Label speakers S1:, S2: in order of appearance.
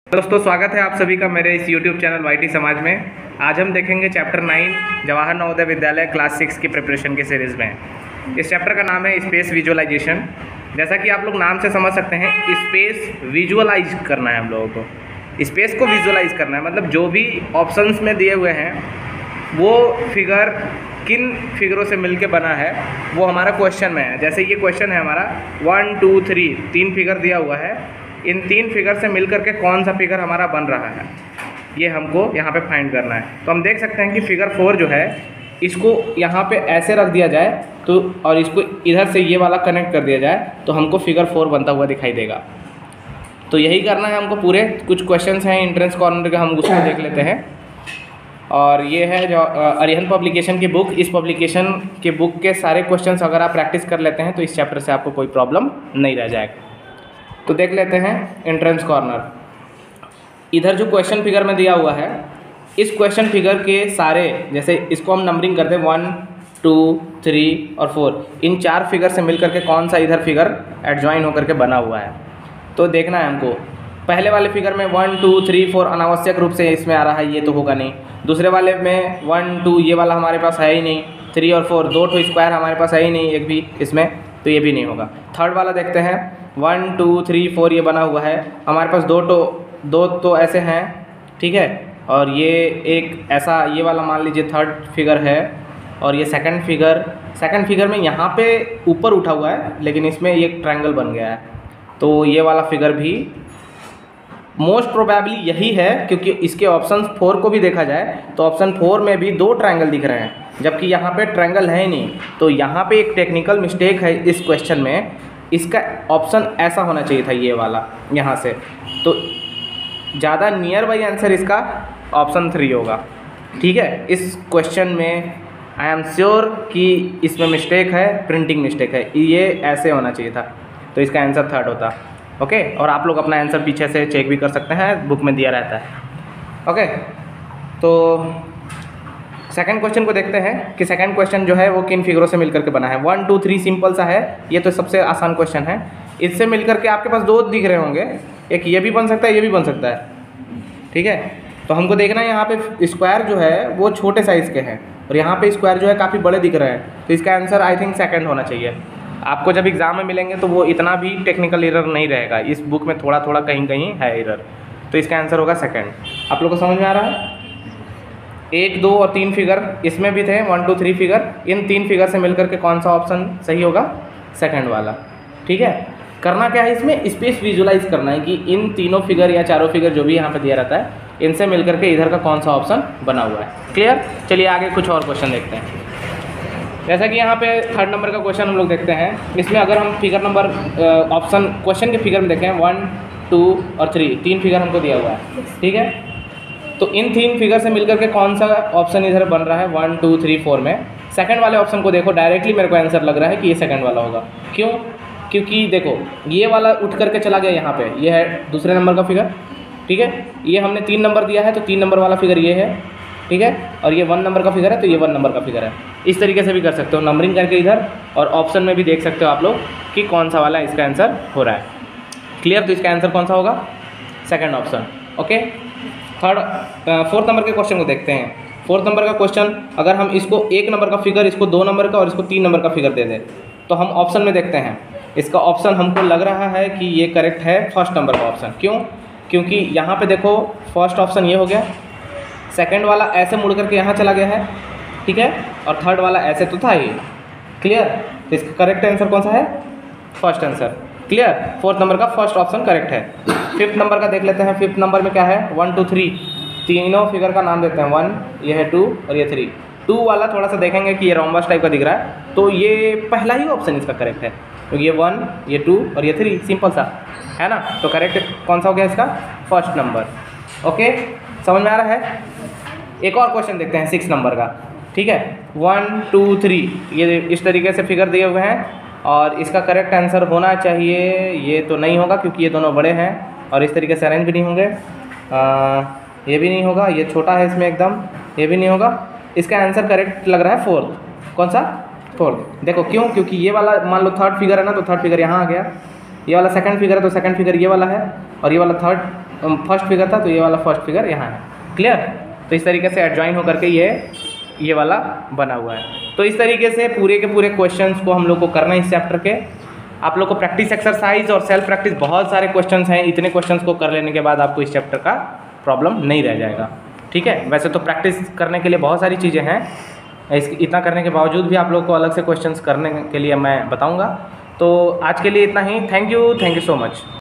S1: दोस्तों स्वागत है आप सभी का मेरे इस YouTube चैनल वाईटी समाज में। आज हम देखेंगे चैप्टर 9 जवाहर नवोदय विद्यालय क्लास 6 की प्रिपरेशन के सीरीज़ में। इस चैप्टर का नाम है स्पेस विजुअलाइजेशन। जैसा कि आप लोग नाम से समझ सकते हैं, स्पेस विजुअलाइज करना है हम लोगों को। स्पेस को विजुअलाइज करना है, मतलब जो भी ऑप्शंस में दिए हुए हैं वो फिगर किन फिगरों से मिलके बना है वो हमारा क्वेश्चन में है। जैसे ये क्वेश्चन है हमारा 1 2 3 तीन फिगर दिया हुआ है, इन तीन फिगर से मिलकर के कौन सा फिगर हमारा बन रहा है ये हमको यहाँ पे फाइंड करना है। तो हम देख सकते हैं कि फिगर 4 जो है इसको यहाँ पे ऐसे रख दिया जाए तो और इसको इधर से ये वाला कनेक्ट कर दिया जाए तो हमको फिगर 4 बनता हुआ दिखाई देगा। तो यही करना है हमको। पूरे कुछ क्वेश्चंस हैं एंट्रेंस कॉर्नर के, हम उसको देख लेते हैं। और ये है जो अरिहंत पब्लिकेशन की बुक, इस पब्लिकेशन के बुक के सारे क्वेश्चंस अगर आप प्रैक्टिस कर लेते हैं तो इस चैप्टर से आपको कोई प्रॉब्लम नहीं रह जाएगा। तो देख लेते हैं एंट्रेंस कॉर्नर। इधर जो क्वेश्चन फिगर में दिया हुआ है, इस क्वेश्चन फिगर के सारे, जैसे इसको हम नंबरिंग करते हैं 1 2 3 और 4, इन चार फिगर से मिलकर के कौन सा इधर फिगर एडजॉइन होकर के बना हुआ है तो देखना है हमको। पहले वाले फिगर में 1 2 3 4 अनावश्यक रूप से इसमें आ रहा है, ये तो होगा नहीं। दूसरे वाले में 1 2 ये वाला हमारे पास है ही नहीं। 3 और 4 दो ठो स्क्वायर हमारे पास है ही नहीं एक भी इसमें, तो ये भी नहीं होगा। थर्ड वाला देखते हैं 1 2 3 4 ये बना हुआ है, हमारे पास दो तो ऐसे हैं, ठीक है। और ये एक ऐसा ये वाला मान लीजिए थर्ड फिगर है। और ये सेकंड फिगर में यहाँ पे ऊपर उठा हुआ है लेकिन इसमें ये ट्रायंगल बन गया है, तो ये वाला फिगर भी मोस्ट प्रोबेबली यही है, क्योंकि इसके ऑप्शन 4 को भी देखा जाए तो ऑप्शन 4 में भी दो ट्रायंगल दिख रहे हैं जबकि यहाँ पे ट्रायंगल है ही नहीं। तो यहाँ पे एक टेक्निकल मिस्टेक है इस क्वेश्चन में। इसका ऑप्शन ऐसा होना चाहिए था, ये वाला यहाँ से। तो ज़्यादा नियर बाई आंसर इसका ऑप्शन 3 होगा, ठीक है। इस क्वेश्चन में आई एम श्योर कि इसमें मिस्टेक है, प्रिंटिंग मिस्टेक है, ये ऐसे होना चाहिए था, तो इसका आंसर 3rd होता। ओके, और आप लोग अपना आंसर पीछे से चेक भी कर सकते हैं, बुक में दिया रहता है। ओके, तो सेकंड क्वेश्चन को देखते हैं कि सेकंड क्वेश्चन जो है वो किन फिगरों से मिलकर के बना है। 1 2 3 सिंपल सा है, ये तो सबसे आसान क्वेश्चन है। इससे मिलकर के आपके पास दो दिख रहे होंगे, एक ये भी बन सकता है, ये भी बन सकता है, ठीक है। तो हमको देखना है यहाँ पे स्क्वायर जो है वो छोटे साइज़ के हैं और यहाँ पे स्क्वायर जो है काफ़ी बड़े दिख रहे हैं, तो इसका आंसर आई थिंक 2nd होना चाहिए। आपको जब एग्ज़ाम में मिलेंगे तो वो इतना भी टेक्निकल एरर नहीं रहेगा, इस बुक में थोड़ा थोड़ा कहीं कहीं है एरर, तो इसका आंसर होगा 2nd। आप लोग को समझ में आ रहा है? 1 2 और 3 फिगर इसमें भी थे, 1 2 3 फिगर, इन 3 फिगर से मिलकर के कौन सा ऑप्शन सही होगा? 2nd वाला, ठीक है। करना क्या है इसमें, स्पेस विजुलाइज करना है कि इन तीनों फिगर या चारों फिगर जो भी यहाँ पे दिया रहता है इनसे मिलकर के इधर का कौन सा ऑप्शन बना हुआ है। क्लियर? चलिए आगे कुछ और क्वेश्चन देखते हैं। जैसा कि यहाँ पे 3rd नंबर का क्वेश्चन हम लोग देखते हैं। इसमें अगर हम फिगर नंबर ऑप्शन क्वेश्चन के फिगर में देखें 1 2 और 3, 3 फिगर हमको दिया हुआ है, ठीक है। तो इन 3 फिगर से मिलकर के कौन सा ऑप्शन इधर बन रहा है 1 2 3 4 में? 2nd वाले ऑप्शन को देखो, डायरेक्टली मेरे को आंसर लग रहा है कि ये 2nd वाला होगा। क्यों? क्योंकि देखो ये वाला उठ करके चला गया यहाँ पे, ये है दूसरे नंबर का फिगर, ठीक है। ये हमने 3 नंबर दिया है तो 3 नंबर वाला फिगर ये है, ठीक है। और ये 1 नंबर का फिगर है तो ये 1 नंबर का फिगर है। इस तरीके से भी कर सकते हो नंबरिंग करके इधर, और ऑप्शन में भी देख सकते हो आप लोग कि कौन सा वाला इसका आंसर हो रहा है। क्लियर? तो इसका आंसर कौन सा होगा? 2nd option. Okay, 4th number के क्वेश्चन को देखते हैं। 4th नंबर का क्वेश्चन, अगर हम इसको 1 नंबर का फिगर, इसको 2 नंबर का और इसको 3 नंबर का फिगर दे दें तो हम ऑप्शन में देखते हैं। इसका ऑप्शन हमको लग रहा है कि ये करेक्ट है 1st नंबर का ऑप्शन। क्यों? क्योंकि यहाँ पे देखो फर्स्ट ऑप्शन ये हो गया, 2nd वाला ऐसे मुड़ करके यहाँ चला गया है, ठीक है, और 3rd वाला ऐसे तो था ही। क्लियर? तो इसका करेक्ट आंसर कौन सा है? 1st answer. Clear? 4th number का 1st ऑप्शन करेक्ट है। 5th नंबर का देख लेते हैं। 5th नंबर में क्या है? 1 2 3, तीनों फिगर का नाम देते हैं। 1 ये है, 2 और ये 3। 2 वाला थोड़ा सा देखेंगे कि ये रोम्बस टाइप का दिख रहा है, तो ये पहला ही ऑप्शन इसका करेक्ट है, क्योंकि ये 1 ये 2 और ये 3 सिंपल सा है ना। तो करेक्ट कौन सा हो गया इसका? 1st number. ओके, समझ में आ रहा है? एक और क्वेश्चन देखते हैं 6 नंबर का, ठीक है। 1 2 3 ये इस तरीके से फिगर दिए हुए हैं और इसका करेक्ट आंसर होना चाहिए, ये तो नहीं होगा क्योंकि ये दोनों बड़े हैं और इस तरीके से अरेंज भी नहीं होंगे। ये भी नहीं होगा, ये छोटा है इसमें एकदम, ये भी नहीं होगा। इसका आंसर करेक्ट लग रहा है 4th। कौन सा? 4th। देखो क्यों? क्योंकि ये वाला मान लो 3rd फिगर है ना, तो 3rd फिगर यहाँ आ गया। ये वाला 2nd फिगर है तो 2nd फिगर ये वाला है, और ये वाला 3rd फर्स्ट फिगर था तो ये वाला फर्स्ट फिगर यहाँ है। क्लियर? तो इस तरीके से एडजॉइन होकर के ये वाला बना हुआ है। तो इस तरीके से पूरे के पूरे क्वेश्चंस को हम लोग को करना है इस चैप्टर के। आप लोग को प्रैक्टिस एक्सरसाइज और सेल्फ प्रैक्टिस बहुत सारे क्वेश्चंस हैं। इतने क्वेश्चंस को कर लेने के बाद आपको इस चैप्टर का प्रॉब्लम नहीं रह जाएगा। ठीक है? वैसे तो प्रैक्टिस करने के लिए बहुत सारी चीज़ें हैं, इतना करने के बावजूद भी आप लोग को अलग से क्वेश्चंस करने के लिए मैं बताऊँगा। तो आज के लिए इतना ही। Thank you so much.